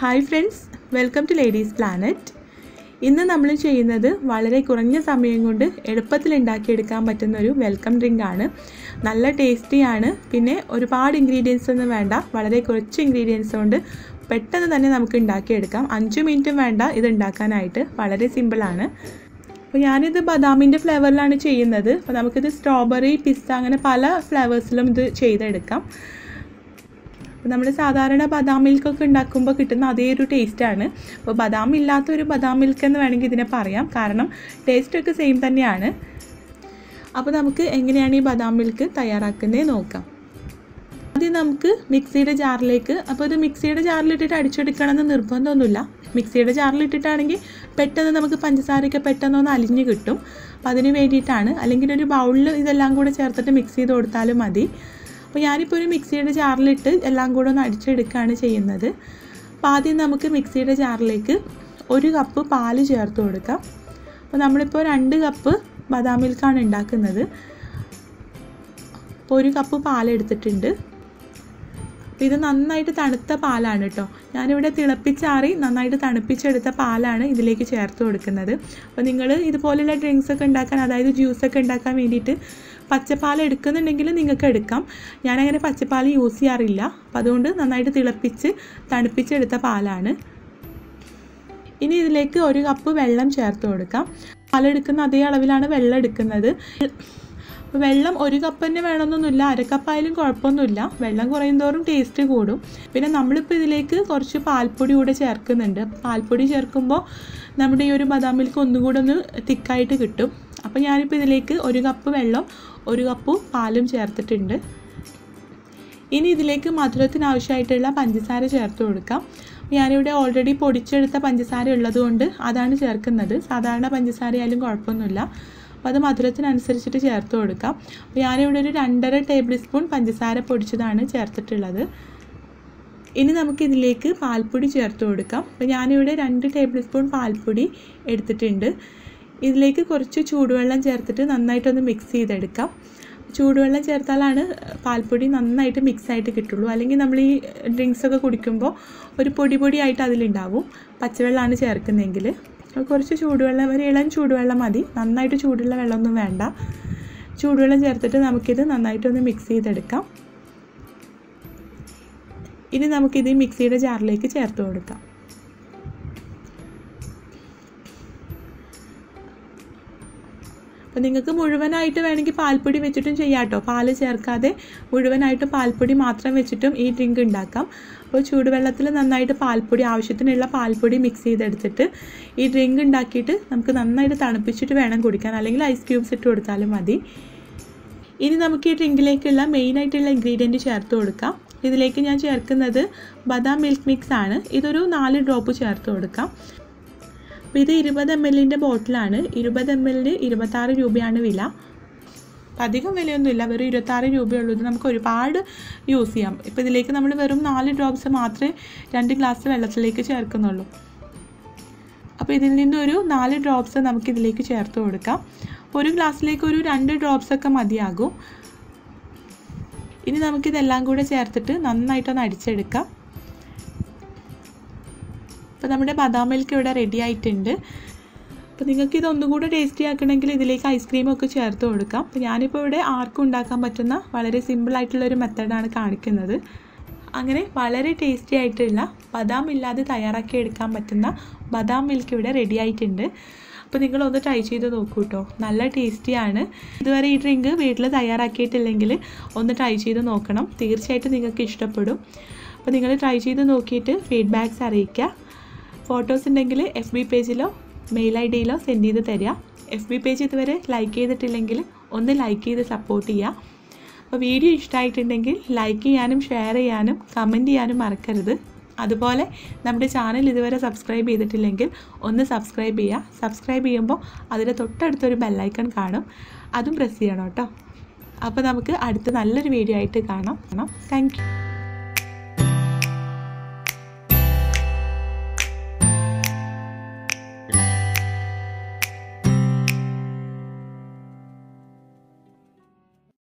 Hi friends, welcome to ladies planet. ഇന്ന് നമ്മൾ ചെയ്യുന്നത് വളരെ കുറഞ്ഞ സമയം കൊണ്ട് എളുപ്പത്തിൽ ഉണ്ടാക്കിയെടുക്കാൻ പറ്റുന്ന ഒരു വെൽക്കം ഡ്രിങ്ക് ആണ്. നല്ല ടേസ്റ്റിയാണ്. പിന്നെ ഒരുപാട് ഇൻഗ്രീഡിയൻസ് ഒന്നും വേണ്ട, വളരെ കുറച്ച് ഇൻഗ്രീഡിയൻസ് കൊണ്ട് പെട്ടെന്ന് തന്നെ നമുക്ക് ഉണ്ടാക്കിയെടുക്കാം. 5 മിനിറ്റും വേണ്ട ഇത് ഉണ്ടാക്കാനായിട്ട്. വളരെ സിമ്പിളാണ്. അപ്പോൾ ഞാനിത് ബദാമിൻ്റെ ഫ്ലേവറിലാണ് ചെയ്യുന്നത്. അപ്പോൾ നമുക്കിത് സ്ട്രോബെറി, പിസ്ത അങ്ങനെ പല ഫ്ലേവേഴ്സിലും ഇത് ചെയ്തെടുക്കാം. നമ്മൾ സാധാരണ ബദാം മിൽക്കൊക്കെ ഉണ്ടാക്കുമ്പോൾ കിട്ടുന്ന അതേ ഒരു ടേസ്റ്റാണ്. അപ്പോൾ ബദാം ഇല്ലാത്തൊരു ബദാം മിൽക്ക് എന്ന് വേണമെങ്കിൽ ഇതിനെ പറയാം, കാരണം ടേസ്റ്റൊക്കെ സെയിം തന്നെയാണ്. അപ്പോൾ നമുക്ക് എങ്ങനെയാണ് ഈ ബദാം മിൽക്ക് തയ്യാറാക്കുന്നത് നോക്കാം. ആദ്യം നമുക്ക് മിക്സിയുടെ ജാറിലേക്ക്, അപ്പോൾ ഇത് മിക്സിയുടെ ജാറിലിട്ടിട്ട് അടിച്ചെടുക്കണമെന്ന് നിർബന്ധമൊന്നുമില്ല. മിക്സിയുടെ ജാറിലിട്ടിട്ടാണെങ്കിൽ പെട്ടെന്ന് നമുക്ക് പഞ്ചസാരയൊക്കെ പെട്ടെന്നൊന്ന് അലിഞ്ഞ് കിട്ടും. അപ്പോൾ അതിന് വേണ്ടിയിട്ടാണ്. അല്ലെങ്കിൽ ഒരു ബൗളിൽ ഇതെല്ലാം കൂടെ ചേർത്തിട്ട് മിക്സ് ചെയ്ത് കൊടുത്താലും മതി. അപ്പോൾ ഞാനിപ്പോൾ ഒരു മിക്സിയുടെ ജാറിലിട്ട് എല്ലാം കൂടെ ഒന്ന് അടിച്ചെടുക്കുകയാണ് ചെയ്യുന്നത്. അപ്പോൾ ആദ്യം നമുക്ക് മിക്സിയുടെ ജാറിലേക്ക് 1 കപ്പ് പാല് ചേർത്ത് കൊടുക്കാം. അപ്പോൾ നമ്മളിപ്പോൾ 2 കപ്പ് ബദാം മിൽക്കാണ് ഉണ്ടാക്കുന്നത്. അപ്പോൾ 1 കപ്പ് പാലെടുത്തിട്ടുണ്ട്. അപ്പോൾ ഇത് നന്നായിട്ട് തണുത്ത പാലാണ് കേട്ടോ. ഞാനിവിടെ തിളപ്പിച്ചാറി നന്നായിട്ട് തണുപ്പിച്ചെടുത്ത പാലാണ് ഇതിലേക്ക് ചേർത്ത് കൊടുക്കുന്നത്. അപ്പോൾ നിങ്ങൾ ഇതുപോലെയുള്ള ഡ്രിങ്ക്സൊക്കെ ഉണ്ടാക്കാൻ, അതായത് ജ്യൂസൊക്കെ ഉണ്ടാക്കാൻ വേണ്ടിയിട്ട് പച്ചപ്പാൽ എടുക്കുന്നുണ്ടെങ്കിൽ നിങ്ങൾക്ക് എടുക്കാം. ഞാനങ്ങനെ പച്ചപ്പാൽ യൂസ് ചെയ്യാറില്ല. അപ്പോൾ അതുകൊണ്ട് നന്നായിട്ട് തിളപ്പിച്ച് തണുപ്പിച്ചെടുത്ത പാലാണ്. ഇനി ഇതിലേക്ക് 1 കപ്പ് വെള്ളം ചേർത്ത് കൊടുക്കാം. പാലെടുക്കുന്ന അതേ അളവിലാണ് വെള്ളം എടുക്കുന്നത്. വെള്ളം 1 കപ്പ് തന്നെ വേണമെന്നൊന്നുമില്ല, 1/2 കപ്പായാലും കുഴപ്പമൊന്നുമില്ല. വെള്ളം കുറയും തോറും ടേസ്റ്റ് കൂടും. പിന്നെ നമ്മളിപ്പോൾ ഇതിലേക്ക് കുറച്ച് പാൽപ്പൊടി കൂടെ ചേർക്കുന്നുണ്ട്. പാൽപ്പൊടി ചേർക്കുമ്പോൾ നമ്മുടെ ഈ ഒരു ബദാം മിൽക്ക് ഒന്നുകൂടെ ഒന്ന് തിക്കായിട്ട് കിട്ടും. അപ്പോൾ ഞാനിപ്പോൾ ഇതിലേക്ക് 1 കപ്പ് വെള്ളം 1 കപ്പ് പാലും ചേർത്തിട്ടുണ്ട്. ഇനി ഇതിലേക്ക് മധുരത്തിന് ആവശ്യമായിട്ടുള്ള പഞ്ചസാര ചേർത്ത് കൊടുക്കാം. ഞാനിവിടെ ഓൾറെഡി പൊടിച്ചെടുത്ത പഞ്ചസാര ഉള്ളതുകൊണ്ട് അതാണ് ചേർക്കുന്നത്. സാധാരണ പഞ്ചസാര ആയാലും കുഴപ്പമൊന്നുമില്ല. അപ്പോൾ അത് മധുരത്തിനനുസരിച്ചിട്ട് ചേർത്ത് കൊടുക്കാം. അപ്പോൾ ഞാനിവിടെ ഒരു 2.5 ടേബിൾ സ്പൂൺ പഞ്ചസാര പൊടിച്ചതാണ് ചേർത്തിട്ടുള്ളത്. ഇനി നമുക്കിതിലേക്ക് പാൽപ്പൊടി ചേർത്ത് കൊടുക്കാം. അപ്പോൾ ഞാനിവിടെ 2 ടേബിൾ സ്പൂൺ പാൽപ്പൊടി എടുത്തിട്ടുണ്ട്. ഇതിലേക്ക് കുറച്ച് ചൂടുവെള്ളം ചേർത്തിട്ട് നന്നായിട്ടൊന്ന് മിക്സ് ചെയ്തെടുക്കാം. ചൂടുവെള്ളം ചേർത്താലാണ് പാൽപ്പൊടി നന്നായിട്ട് മിക്സായിട്ട് കിട്ടുള്ളൂ. അല്ലെങ്കിൽ നമ്മൾ ഈ ഡ്രിങ്ക്സൊക്കെ കുടിക്കുമ്പോൾ ഒരു പൊടിയായിട്ട് അതിലുണ്ടാവും. പച്ചവെള്ളമാണ് ചേർക്കുന്നതെങ്കിൽ കുറച്ച് ചൂടുവെള്ളം, ഒരു ഇളം ചൂടുവെള്ളം മതി. നന്നായിട്ട് ചൂടുള്ള വെള്ളമൊന്നും വേണ്ട. ചൂടുവെള്ളം ചേർത്തിട്ട് നമുക്കിത് നന്നായിട്ടൊന്ന് മിക്സ് ചെയ്തെടുക്കാം. ഇനി നമുക്കിത് മിക്സിയുടെ ജാറിലേക്ക് ചേർത്ത് കൊടുക്കാം. അപ്പോൾ നിങ്ങൾക്ക് മുഴുവനായിട്ട് വേണമെങ്കിൽ പാൽപ്പൊടി വെച്ചിട്ടും ചെയ്യാം കേട്ടോ. പാല് ചേർക്കാതെ മുഴുവനായിട്ട് പാൽപ്പൊടി മാത്രം വെച്ചിട്ടും ഈ ഡ്രിങ്ക് ഉണ്ടാക്കാം. അപ്പോൾ ചൂടുവെള്ളത്തിൽ നന്നായിട്ട് പാൽപ്പൊടി, ആവശ്യത്തിനുള്ള പാൽപ്പൊടി മിക്സ് ചെയ്തെടുത്തിട്ട് ഈ ഡ്രിങ്ക് ഉണ്ടാക്കിയിട്ട് നമുക്ക് നന്നായിട്ട് തണുപ്പിച്ചിട്ട് വേണം കുടിക്കാൻ. അല്ലെങ്കിൽ ഐസ് ക്യൂബ്സ് ഇട്ട് കൊടുത്താലും മതി. ഇനി നമുക്ക് ഈ ഡ്രിങ്കിലേക്കുള്ള മെയിനായിട്ടുള്ള ഇൻഗ്രീഡിയൻറ്റ് ചേർത്ത് കൊടുക്കാം. ഇതിലേക്ക് ഞാൻ ചേർക്കുന്നത് ബദാം മിൽക്ക് മിക്സ് ആണ്. ഇതൊരു 4 ഡ്രോപ്പ് ചേർത്ത് കൊടുക്കാം. അപ്പോൾ ഇത് 20 ml ബോട്ടിലാണ്. 20 ml 26 രൂപയാണ് വില. അധികം വിലയൊന്നുമില്ല, വെറും 26 രൂപയുള്ളൂ. ഇത് നമുക്ക് ഒരുപാട് യൂസ് ചെയ്യാം. ഇപ്പോൾ ഇതിലേക്ക് നമ്മൾ വെറും 4 ഡ്രോപ്സ് മാത്രമേ 2 ഗ്ലാസ് വെള്ളത്തിലേക്ക് ചേർക്കുന്നുള്ളൂ. അപ്പോൾ ഇതിൽ നിന്നൊരു 4 ഡ്രോപ്സ് നമുക്കിതിലേക്ക് ചേർത്ത് കൊടുക്കാം. ഒരു ഗ്ലാസ്സിലേക്ക് ഒരു 2 ഡ്രോപ്സൊക്കെ മതിയാകും. ഇനി നമുക്കിതെല്ലാം കൂടെ ചേർത്തിട്ട് നന്നായിട്ടൊന്ന് അടിച്ചെടുക്കാം. അപ്പോൾ നമ്മുടെ ബദാം മിൽക്ക് ഇവിടെ റെഡി ആയിട്ടുണ്ട്. അപ്പോൾ നിങ്ങൾക്ക് ഇതൊന്നും കൂടെ ടേസ്റ്റി ആക്കണമെങ്കിൽ ഇതിലേക്ക് ഐസ്ക്രീമൊക്കെ ചേർത്ത് കൊടുക്കാം. അപ്പോൾ ഞാനിപ്പോൾ ഇവിടെ ആർക്കും ഉണ്ടാക്കാൻ പറ്റുന്ന വളരെ സിമ്പിളായിട്ടുള്ളൊരു മെത്തേഡാണ് കാണിക്കുന്നത്. അങ്ങനെ വളരെ ടേസ്റ്റി ആയിട്ടുള്ള ബദാം ഇല്ലാതെ തയ്യാറാക്കിയെടുക്കാൻ പറ്റുന്ന ബദാം മിൽക്ക് ഇവിടെ റെഡി ആയിട്ടുണ്ട്. അപ്പോൾ നിങ്ങളൊന്ന് ട്രൈ ചെയ്ത് നോക്കൂ കേട്ടോ. നല്ല ടേസ്റ്റിയാണ്. ഇതുവരെ ഈ ഡ്രിങ്ക് വീട്ടിൽ തയ്യാറാക്കിയിട്ടില്ലെങ്കിൽ ഒന്ന് ട്രൈ ചെയ്ത് നോക്കണം. തീർച്ചയായിട്ടും നിങ്ങൾക്ക് ഇഷ്ടപ്പെടും. അപ്പോൾ നിങ്ങൾ ട്രൈ ചെയ്ത് നോക്കിയിട്ട് ഫീഡ്ബാക്ക്സ് അറിയിക്കുക. ഫോട്ടോസ് ഉണ്ടെങ്കിൽ FB പേജിലോ മെയിൽ IDയിലോ സെൻഡ് ചെയ്ത് തരിക. FB പേജ് ഇതുവരെ ലൈക്ക് ചെയ്തിട്ടില്ലെങ്കിൽ ഒന്ന് ലൈക്ക് ചെയ്ത് സപ്പോർട്ട് ചെയ്യുക. അപ്പോൾ വീഡിയോ ഇഷ്ടമായിട്ടുണ്ടെങ്കിൽ ലൈക്ക് ചെയ്യാനും ഷെയർ ചെയ്യാനും കമൻറ്റ് ചെയ്യാനും മറക്കരുത്. അതുപോലെ നമ്മുടെ ചാനൽ ഇതുവരെ സബ്സ്ക്രൈബ് ചെയ്തിട്ടില്ലെങ്കിൽ ഒന്ന് സബ്സ്ക്രൈബ് ചെയ്യുക. സബ്സ്ക്രൈബ് ചെയ്യുമ്പോൾ അതിൻ്റെ തൊട്ടടുത്തൊരു ബെല്ലൈക്കൺ കാണും, അതും പ്രസ് ചെയ്യണം കേട്ടോ. അപ്പോൾ നമുക്ക് അടുത്ത നല്ലൊരു വീഡിയോ ആയിട്ട് കാണാം. Thank U.